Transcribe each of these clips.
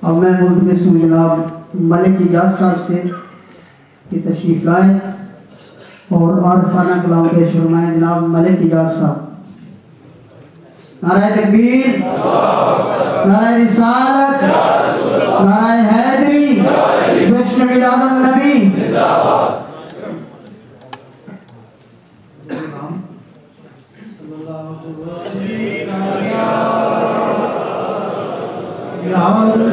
और मैं मुल्तमिस हूँ जनाब मलिक इजाज़ साहब से कि तशरीफ़ लाएँ और आरफाना कलाम पेश फरमाएँ जनाब मलिक इजाज़ साहब। नाराए तकबीर, नाराए रिसालत, नाराए हैदरी, जश्न मिलादुन नबी। या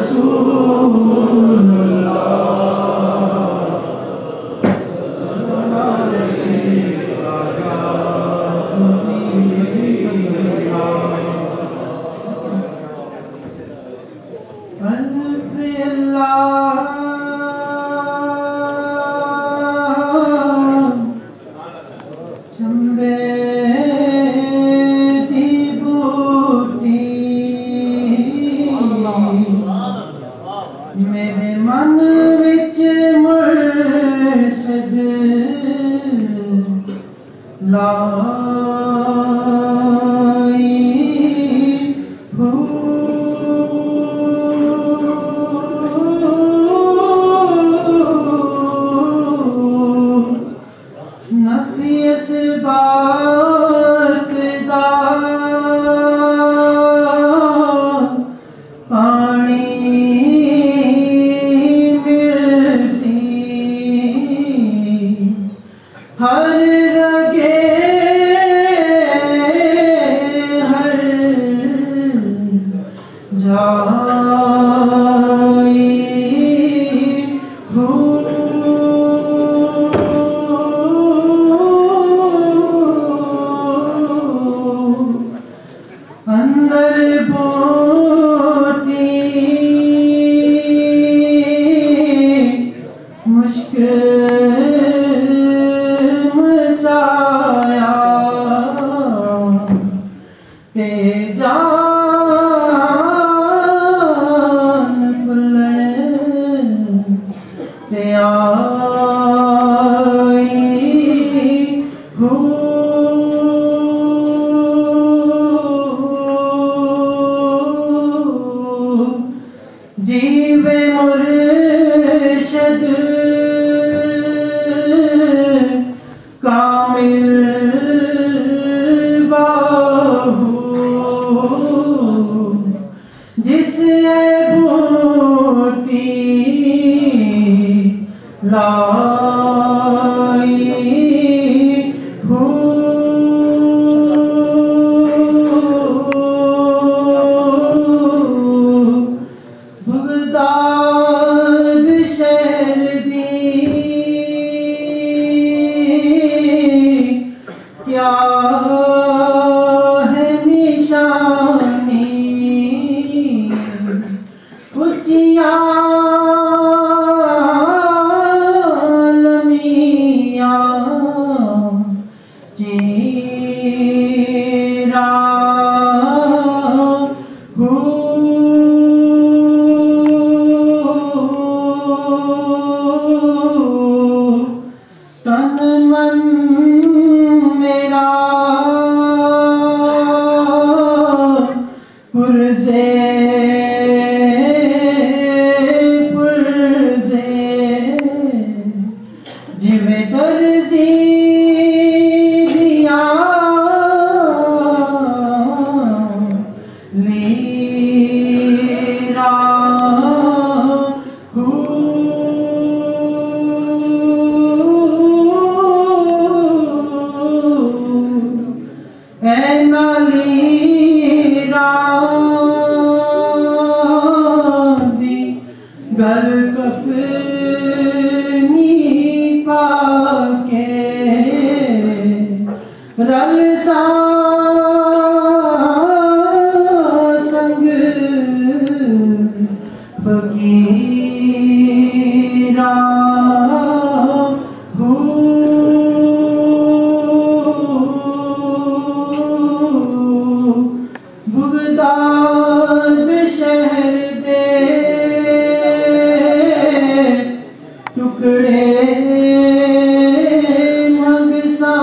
मेरे मन विच मुर्शिद लाई हो नफी इस बात दा पानी हर रगे हर जाई हो अंदर बोटी मुश्किल मचाया ते जान फुलन ते आई हो जीवे मुर्शिद कामिल बाहू जिस बूटी लाई हो बगदाद शहर दी क्या है निशानी उचिया लमिया चीरा हो तन मन मेरा पुरज़े पुरज़े जिवें दर्जी दिया लीरा हो नालीरा दी गल कफनी पाके रल सा संग फकीरा हो बगदाद शहर दे टुकड़े मंगसा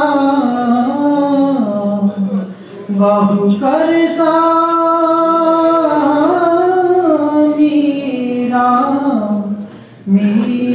बाहू कर सा मीरा मीरा